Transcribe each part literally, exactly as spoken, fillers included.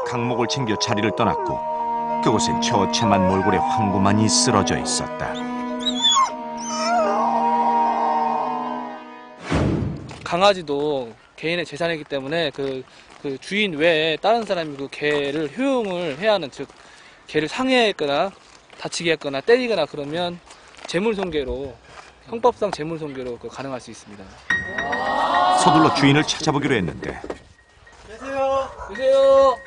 강목을 챙겨 자리를 떠났고 그곳엔 처참한 몰골의 황구만이 쓰러져 있었다. 강아지도 개인의 재산이기 때문에 그, 그 주인 외에 다른 사람이 그 개를 효용을 해야 하는, 즉 개를 상해했거나 다치게 했거나 때리거나 그러면 재물손괴로, 형법상 재물손괴로 그 가능할 수 있습니다. 서둘러 주인을 찾아보기로 했는데. 계세요. 계세요.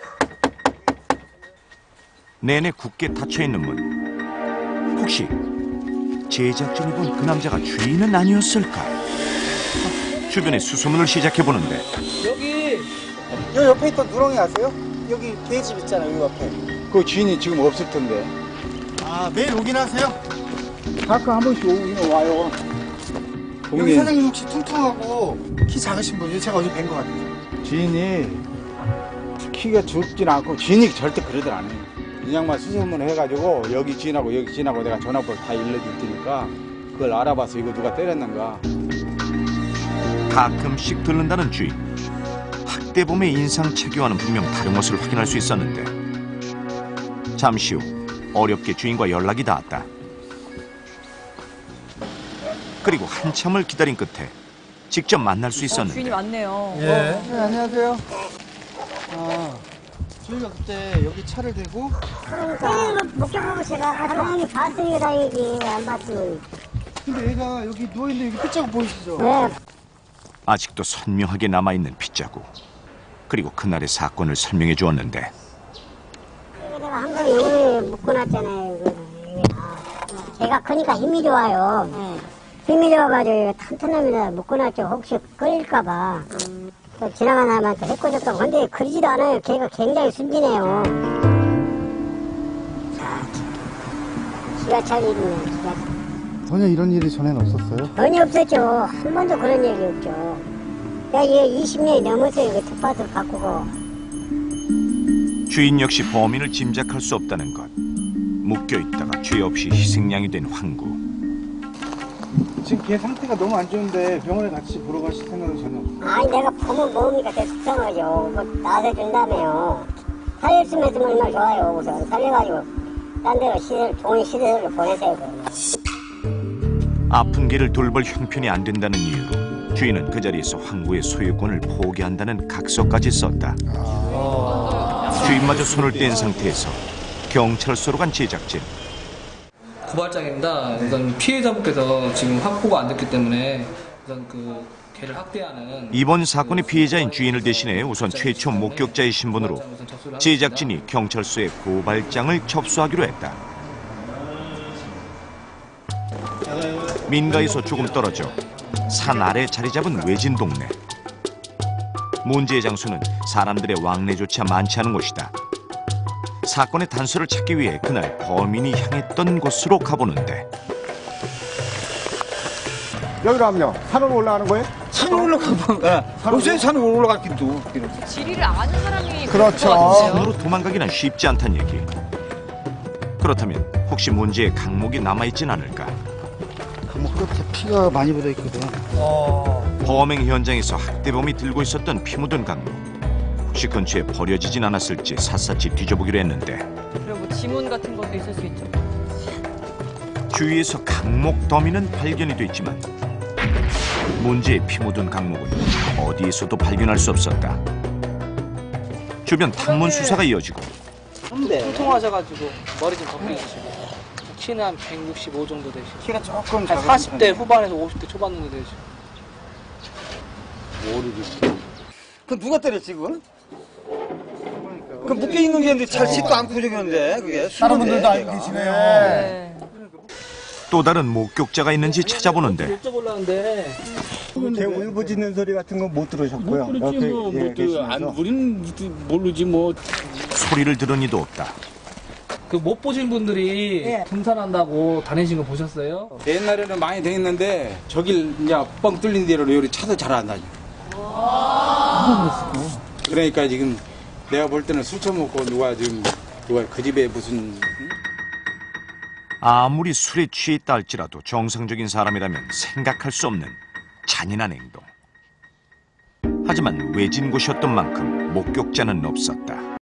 내내 굳게 닫혀있는 문. 혹시 제작진이 본 그 남자가 주인은 아니었을까? 주변에 수소문을 시작해보는데. 여기 여 옆에 있던 누렁이 아세요? 여기 개집 있잖아요, 여기 옆에. 그 주인이 지금 없을 텐데. 아, 매일 오긴 하세요? 가끔 한 번씩 오긴 와요. 여기 사장님 혹시 퉁퉁하고 키 작으신 분이에요? 제가 어제 뵌 것 같아요. 주인이 키가 좁진 않고 주인이 절대 그러들 않아요. 그냥만 수소문을 해가지고 여기 주인하고 여기 주인하고 내가 전화번호 다 일러줄 테니까 그걸 알아봐서 이거 누가 때렸는가. 가끔씩 들른다는 주인. 학대범의 인상착의와는 분명 다른 것을 확인할 수 있었는데. 잠시 후 어렵게 주인과 연락이 닿았다. 그리고 한참을 기다린 끝에 직접 만날 수 있었는데. 주인이 왔네요. 예. 어, 네, 안녕하세요. 아, 저희가 그때 여기 차를 대고 때리는 거 목격하고 제가 다행히 봤으니까 다행이지 안 봤으면. 근데 얘가 여기 누워있는데 여기 핏자국 보이시죠? 네. 아직도 선명하게 남아있는 핏자국. 그리고 그날의 사건을 설명해 주었는데. 내가 항상 여기에 묶어놨잖아요. 걔가 크니까 힘이 좋아요. 힘이 좋아가지고 튼튼합니다. 묶어놨죠. 혹시 끌릴까봐. 또 지나가는 사람한테 해코졌다고. 근데 그러지도 않아요. 걔가 굉장히 순진해요. 기가 찰 일이네요. 기가 찰. 전혀 이런 일이 전에는 없었어요? 전혀 없었죠. 한 번도 그런 얘기 없죠. 야, 이게 이십 년이 넘었어요. 이거 텃밭을 바꾸고. 주인 역시 범인을 짐작할 수 없다는 것. 묶여있다가 죄 없이 희생양이 된 황구. 지금 걔 상태가 너무 안 좋은데 병원에 같이 보러 가실 생각은 전혀 없어요? 아니, 내가 보면 모으니까 되게 속상하죠. 그거 나서준다며요. 살렸으면 했으면 얼마나 좋아요. 우선 살려가지고 딴 데로 시설, 좋은 시설로 보내세요. 그러면. 아픈 개를 돌볼 형편이 안 된다는 이유로 주인은 그 자리에서 황구의 소유권을 포기한다는 각서까지 썼다. 주인마저 손을 뗀 상태에서 경찰서로 간 제작진. 고발장입니다. 우선 피해자분께서 지금 확보가 안 됐기 때문에 우선 그 개를 학대하는 이번 사건의 피해자인 주인을 대신해 우선 최초 목격자의 신분으로 제작진이 경찰서에 고발장을 접수하기로 했다. 민가에서 조금 떨어져 산 아래 자리 잡은 외진 동네. 문제의 장소는 사람들의 왕래조차 많지 않은 곳이다. 사건의 단서를 찾기 위해 그날 범인이 향했던 곳으로 가보는데. 여기로 하면요? 산으로 올라가는 거예요? 산으로 올라가면 요새 산으로 올라갔기도. 지리를 아는 사람이 그렇죠. 산으로 도망가기는 쉽지 않단 얘기. 그렇다면 혹시 문제의 강목이 남아있진 않을까? 강목 끝에 피가 많이 묻어있거든. 범행 현장에서 학대범이 들고 있었던 피 묻은 강목. 혹시 근처에 버려지진 않았을지 샅샅이 뒤져보기로 했는데. 그리고 뭐 지문 같은 것도 있을 수 있죠. 주위에서 강목 더미는 발견이 됐지만 문제의 피 묻은 강목은 어디에서도 발견할 수 없었다. 주변 탐문 수사가 이어지고. 통통하셔가지고 머리 좀 벗겨주시고. 키는 한 백육십오 정도 되시고. 키가 조금 한 사십 대 후반에서 오십 대 초반 정도 되시고. 그 누가 때렸지 그건? 그 묶여 있는 게 있는데 잘 씻도 않고 저기는데 그게 다른 분들도 알고 계시네요. 네. 또 다른 목격자가 있는지 찾아보는데. 여쭤보려는데. 개 울부짖는 소리 같은 건 못 들으셨고요. 못 들었지 뭐, 못 들어. 안, 우리는 모르지 뭐. 소리를 들은 이도 없다. 그 못 보신 분들이 등산한다고 다니신 거 보셨어요? 옛날에는 많이 다녔는데 저길 이제 뻥 뚫린 대로 요리 차도 잘 안 다녀. 그러니까 지금 내가 볼 때는 술 처먹고 누가 지금 누가 그 집에 무슨 응? 아무리 술에 취해 있다 할지라도 정상적인 사람이라면 생각할 수 없는 잔인한 행동. 하지만 외진 곳이었던 만큼 목격자는 없었다.